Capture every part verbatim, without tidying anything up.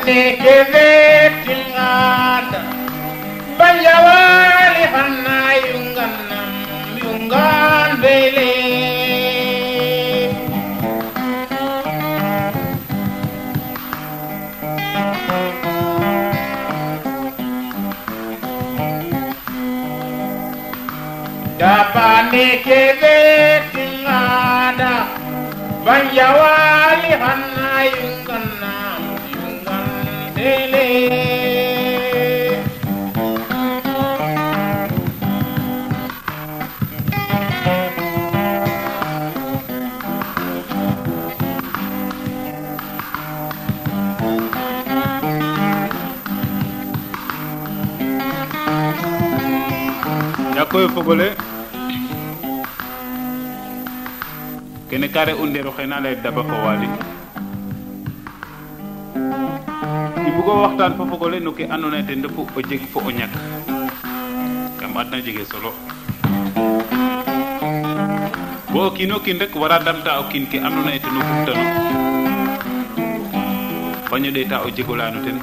Dabane kevetingada Banjawali hanna yunganam yungan bele Dabane kevetingada Banjawali hanna yunganam yungan bele Yakoy fogole kene kare undero xena lay daba ko wali i bugo waxtaan fo fogole no ke andona ten refu o jeg fo o ñak kam adna jege solo bo o kiino kiin rek wara damta o kiin ke andona ten o futtano faño ɗeeta o jegolano ten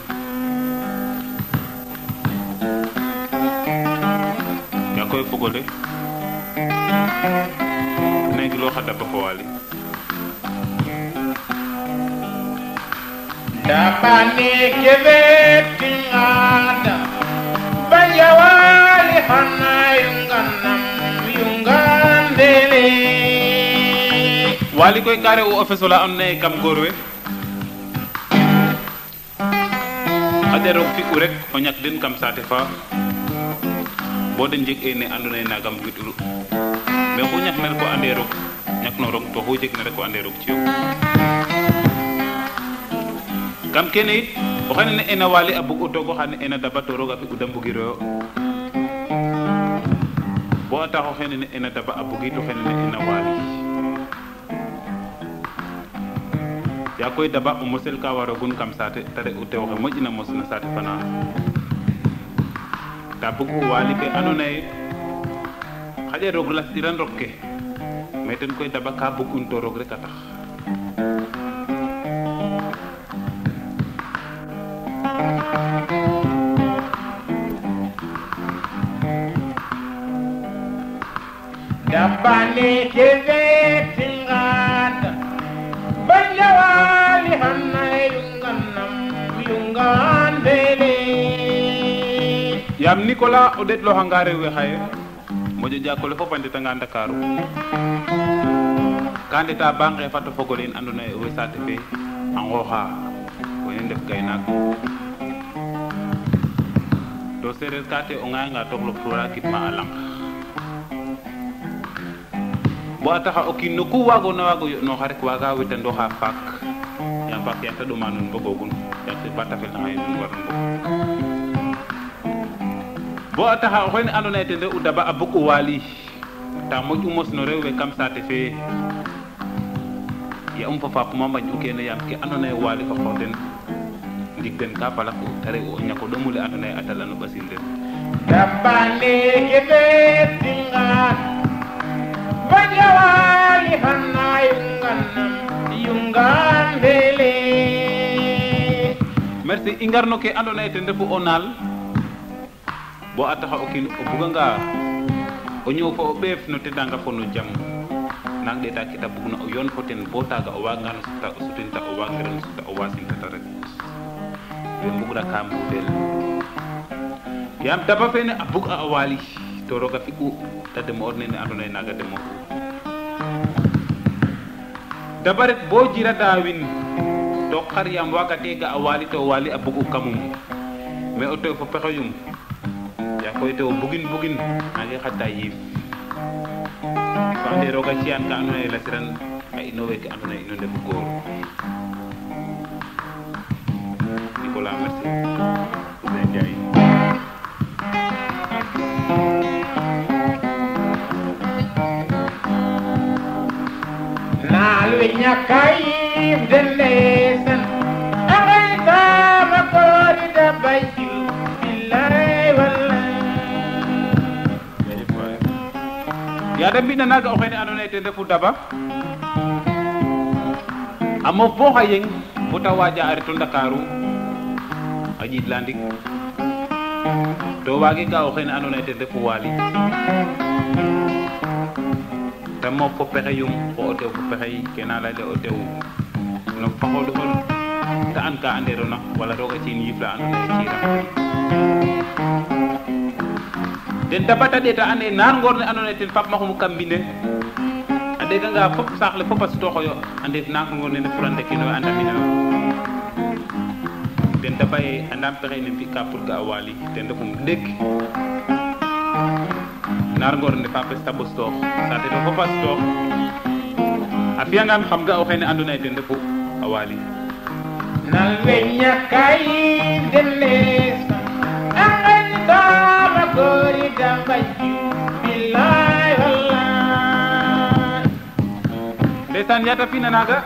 koy fogole negi lo xada ba ko wali Dabane kevetingada Banjawali hanna yunganam yungan bele wali koy kare o ofesola on ne kam gorwe adero fi u rek o ñak den kam sate fa bo den jeg ene andona na gam gidulu me ko ñak mer ko ande rok ñak no rok to ho jeg na rek ko ande rok ci yow kam kene it o xane ne ena wali abu auto ko xane ena daba to roga fi udam bugiro bo ta ko xane ne ena daba abu gi to xane ne ena wali ya koy daba o mosel ka waro gun kam sate tare o te waxe mojina mosna sate fana ta bugu wali ke anone xaje rog la tiran rokke mais ten koy daba ka bugun to rog rek tax Dabane kevetingada Banjawali hanna yunganam yungan bele yam Nicolas o det lo hangare we xaye mojo jakole fo pande tanga Dakaru kandita banque fato fogolin andona e we sate fe angoxa woni def gaynak do serer kate o nganga toklo flora kitma alang bo ataxa o kin no ku wago na wago no xarek waga wetando xa fak yam fak ya tado manun bogogun yak bata fel na yun war bo ataxa o xene andona e ten de u daba a buku wali ta moƴu mos no rewe kam sate fe ya um fa fa puma mbañ u kene yam ke andona e wali fa xoten ndig den ka pala ko tare o ñako domule andona e atala no basil den Dabane kevetingada Banjawali hanna yunganam yungan bele merci ingarno ke andona e ten refu o naal bo ataxa o kin o buganga o ñow fo o ɓeef no tedanga fo no jam nang ɗeta kita bugna o yoon fo ten bo taga o wagano suta o sutinta o wagiran suta o wasintata rek we mbugna ka mbudel yam daba fene a bug a o wali to roga fi'u ta demo or nene andona ye naga demo daba rek bo jirata win to xar yam wagate ga a wali to wali a bugu kamum mais o tew fo pexeyum ya koy tew bugin bugin nange xata yif fande roga ciyan ka andona ye lasiran a ino weke andona ye ino ndefu goor Nicolas merci Ousseyn Ndiaye Nalu nyakayim delesan Angay sama kori da bayu Billahi wallahi ya da mbina naga o xene andona ye ten refu daba amo fo xayeng bota waja a reto Dakaru ajid landik to wagi ka o xene andona ye ten refu Waly te mo fo pexe yum fo o tew fo pexe kena leyde o tew no faxoɗo xol te an ka anderona wala roga ciin yif la andona ye ciira den tabata ɗeta ande nar ngor ne andona ye ten fap maxumu kam mbine a ɗega nga fop saax le fop a sutoxoyo ande nak ngor ne furande kino anda minano den daba ye andam pexe ne fi ka pour ga Waly ten refum ɗeg nar ngor ne fapes ta ɓostoox sate to fop a sutoox a fiyangan xam ga o xene andona ye ten refu a Waly nal weña kay deles angan dama gori dambaju billahi wallahi ndeysaan yata fina naga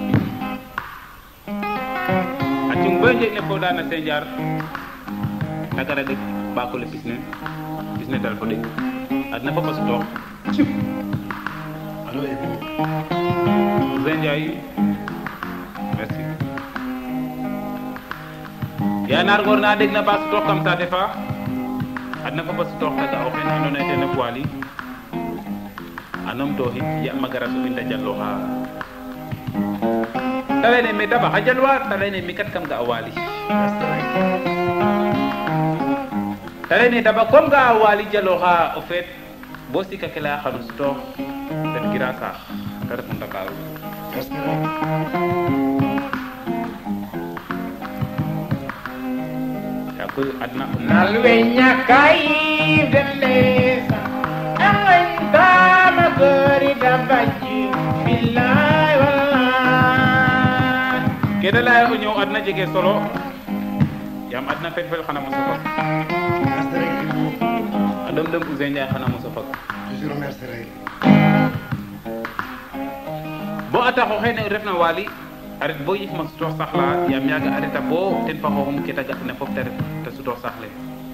a cung bo jeg ne fo dana senjar tagara deg ɓako le pisne pisne dal fo deg adna fop a sutoox alo Ebo Zenjay merci ya nar ngor na deg na ba sutoox kam sate fa adna fop a sutoox taga o xene andona ye ten ref Waly anom to hit ya magara so binta jalloxa ta leyne me daba xa jalwa ta leyne mi kat kam ga Waly ta leyne daba comme ga Waly jalloxa o feet bo sika ke leya xano sutoox ten gira saax te refu Ndakaru ya koy adna nal weña kay deles angan dama gori dambaju billahi wallahi kede leya o ñow adna jege solo yam adna fel fel xana moso fag a ɗom ɗom Ousseyn Ndiaye xana moso fag toujours merci rek bo a tax o xene refna Waly a ret bo yif ma sutoox saxla yam yaga a reta bo ten fa xooxum ke ta ga'na fop te ret te sutoox saxle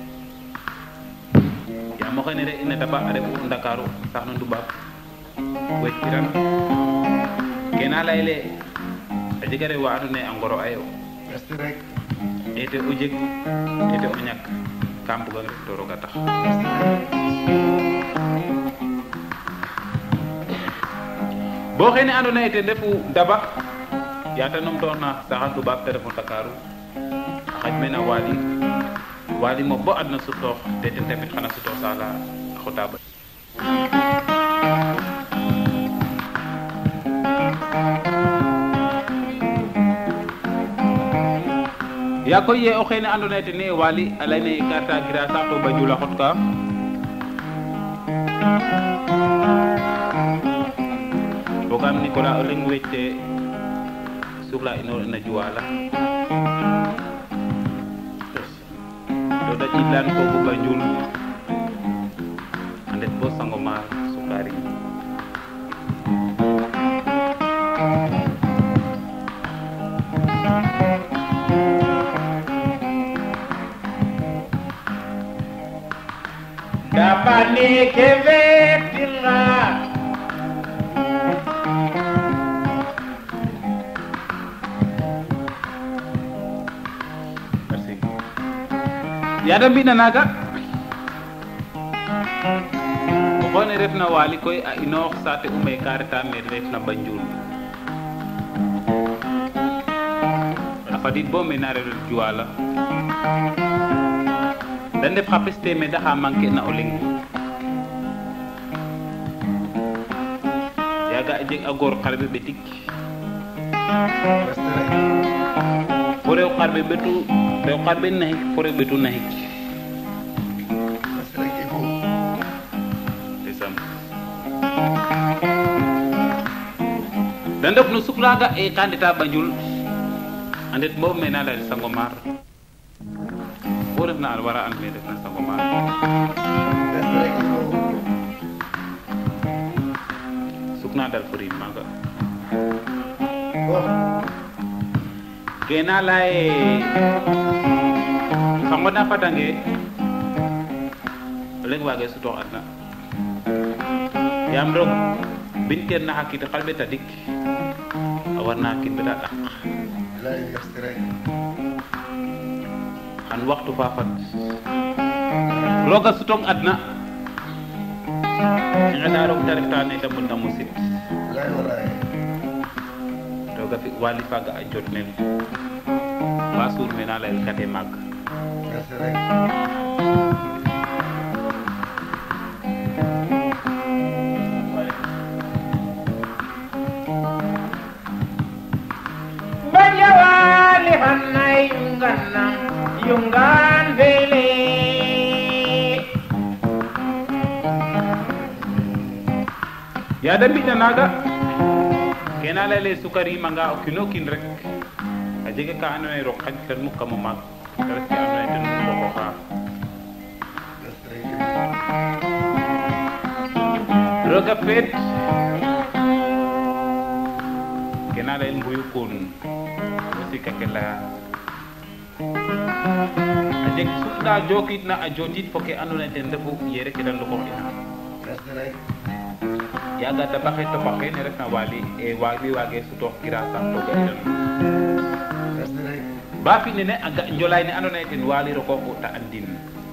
yam o xene re ina daba a refu Ndakaru sax no Ndoubab wej kiran kena leyele a jega rew wa andona ye a ngoro ayo merci rek ete o jeg ete o ñak kam bugang rek to roga tax bo xene andona ye ten refu daba yata nom toorna saxa Ndoubab te refu Ndakaru a xaj mena Waly Waly mo bo adna sutoox te ten tamit xana sutoox saxla a xota ba ya koy ye o xene andona ye ten ne Waly a leyna ye ka tagira sax to Banjul a xot ka fogam Nicolas o leng wecce sugla ino na Juwala to da ƴitlan ko bu Banjul a ndet bo Sangomar Sukari dabani ke vetinga merci yada mbina naga o xone refna Waly koy a inoox saate ume ka reta me refna Banjul a fadid bo me na refel Juwala da ndef xa pes temed axa manquer na o leng yaga a jeg a goor xarɓe ɓetik merci rek fo rew xarɓe ɓetu rew xarɓe naxik fo rew ɓetu naxik merci rek Ebo ndeysaan da ndef no suk laga e ka ndeta Banjul a ndet bo me na leyel Sangomar bo refna a wara and me refna Sangomar merci rek Ebo sukna dal fo rim maga bon kena leye xa ngoɗna fatange o leng wage sutoox adna yam roog bin ker na xa kiid xalɓe tadik a warna kin beta ɗak bilaay merci rek an waxtu fafat roga sutong adna ngada rok tarif tane da mun musit lay walay roga fi wali faga a jot nen ba sur mena lay kate mag merci rek Banyawali hanay yungana yungan bele ya da bita naga kena lele sukari manga okino kin rek a jege ka ando ay rokaj tan mu kam mag rek ci ando ay tan ko ko ha merci rek roga fet kena lele nguyu kun aussi kakela a jeg sunda jokit na a jotit foke ando ay tan defu yere ke dan ko ina merci rek yaga da baxé to baxé ne rek na wali e wali wage su tok kira sa to ga idan merci rek ba fi ne ne aga njolay ne andona ten wali roko ko ta andin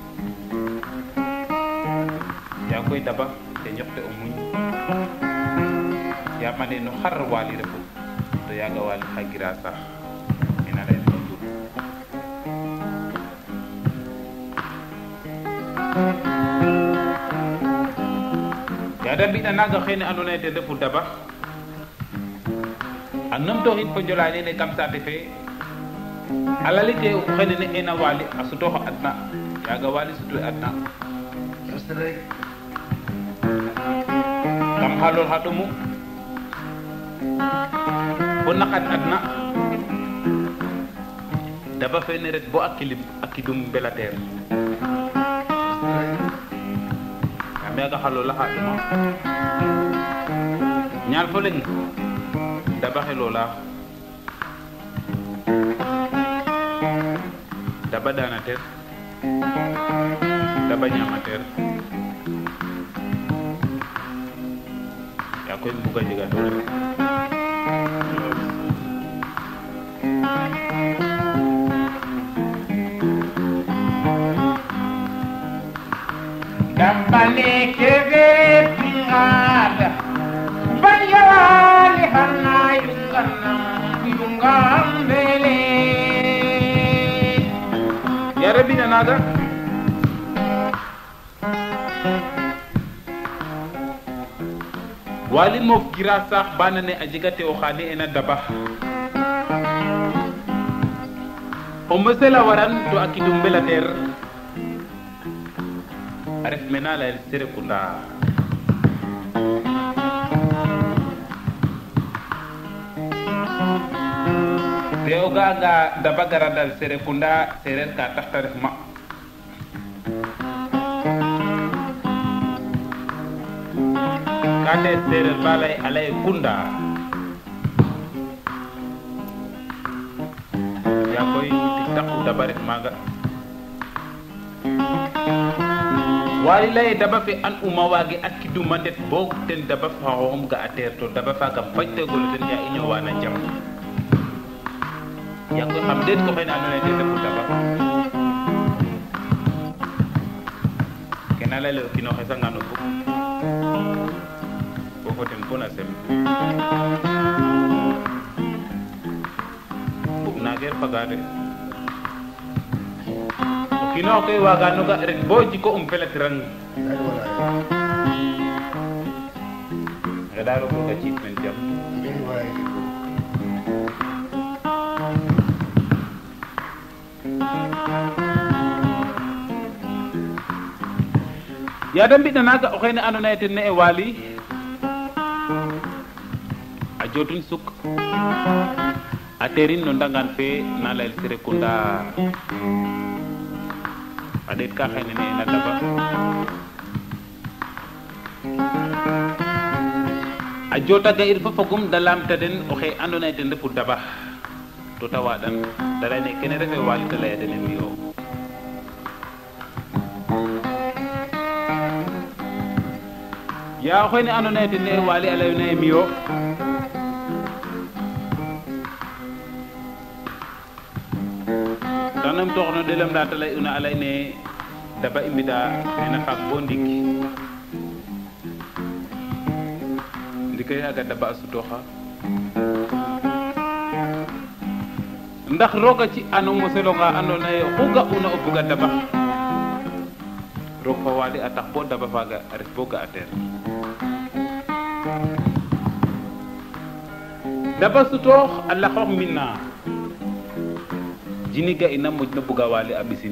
ya koy daba te ñokte o muñ ya mané no xar wali rek to yaga wali xagira sax ina lay ko dur ya da bi na naga xene andona te defu daba annam to hit ko njolay ne kam sa te fe alali te xene ne ena wali asuto adna yaga wali suto adna merci rek kam halol hadumu bo nakat adna daba fe ne rek bo akilib akidum belater yaga halol la haduma ñaal fo leng daba helola daba dana ter daba nyama ter ya koy mbuga jega dole Dambane keve pingada Banyawali hanay yungana yungan bele ya rabbi na naga wali mof gira sax banane a jegate o xane ena daba o mesela waran to akidum belater aref mena la sere kunda reoga ga daba garadal sere kunda serer ka taxta ref ma kate serer balay alay kunda ya koy tiktak daba ref maga wali lay daba fi an uma wage akidu mandet bok ten daba fa hom ga ater to daba fa ga fajte gol ten ya inyo wana jam ya ko xam det ko xena andona te defu daba kena lay le kino xesa ngano bu bo foten ko na sem bu nager pagade kino koy waga no ga rek bo jiko um pelet rang lay walay ga daro ko ga cit men jam min way ya dam bi naga o xene andona ten ne e wali a jotun suk a terin no ndangan fe na lay sere kunda adet ka xene ne na daba a jota ga ir fa fogum dalam taden o xe andona ten defu daba to tawadan dara ne kene refe wali ta lay den mi yo ya xene andona ten ne wali alay ne mi yo anam toxno delam da talay una alay ne daba imida ena fak bo ndik ndikay aga daba su toxa ndax roga ci anu moselo nga andona ye xuga una o buga daba rog fa wali a tax bo daba faga a ret bo ga a teer daba sutoox a laxoox mbina jini ga ina moƴ na buga wali a ɓisin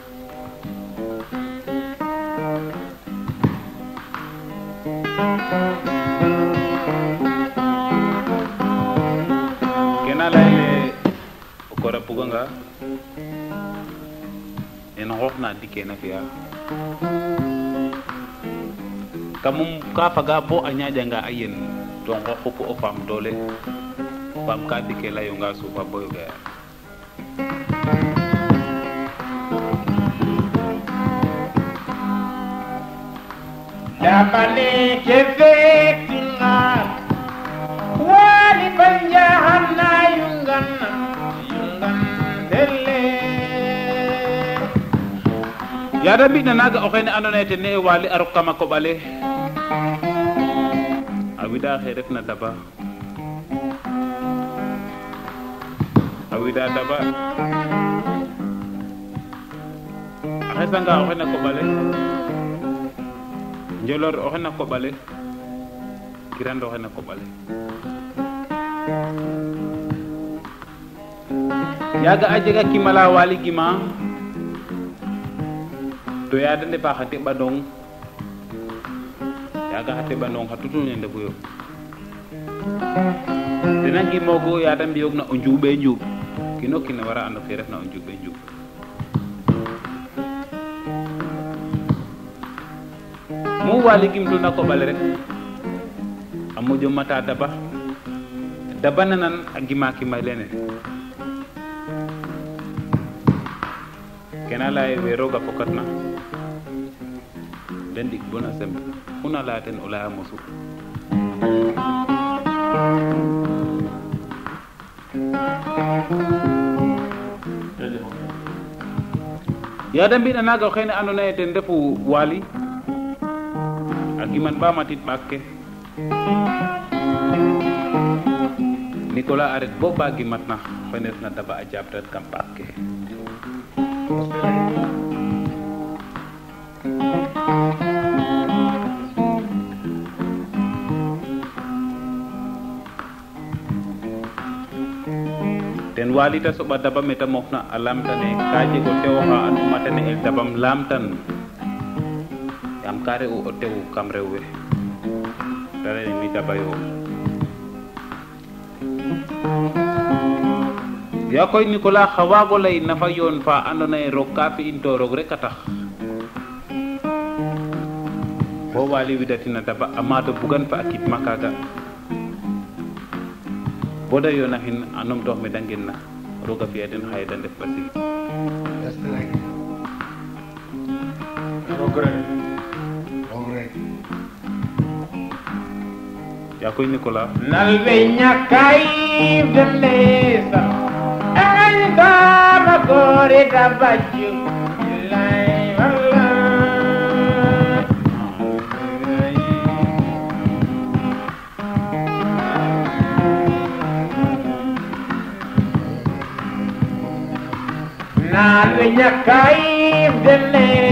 kena layele o kora buganga en xoox na dikke na fiya kamum ka faga bo a ñaƴanga a yen to xoox xupu o faam doole faam ka dikke layonga suufa boyo gaya Dabane kefetinga wali banjahana yungan yungan delle yada mbina naga o xene andona ye ten ne e wali a rok kama koɓale a wida xe refna daba a wida daba a xesanga o xene koɓale njolor o xene koɓale kirand o xene koɓale yaga a jega kimala wali gima to yada ndefa xa teɓanong yaga xa teɓanong xa tutune ndefuyo dena ngimogo yada mbiyog na o njuɓe njuɓ kino kine wara ando ke refna o njuɓe njuɓ mu wali gimtuna koɓale rek a moƴo mata daba daba nanan a gima kima lene kena leye we roga fokatna den ndik bona semb xuna leya ten o leya mosu yada mbina naga o xene ando naye ten refu wali a giman ba matit ɓaak ke Nicolas a ret bo ba gimatna fene refna daba a jabtat kam ɓaak ke ten wali ta soɓa daba meta mofna a lamtane ka jego tewo xa anduma tene el dabam lamtan yam ka re'u o tew kam rew we te leye mi daba yo ya koy Nicolas xa waago lay nafa yoon fa andona ye roog ka fi'in to roog rek a tax bo wali widatina daba a maado bugan fa a kidma kaga bo da yonaxin a numtoox me da ngen na roga fi'a den xaye da ndef ɓasi roog rek roog rek ya koy Nicolas nalbe ñakay demlesa anda magore dabaju lay wala nalbe ñakay demlesa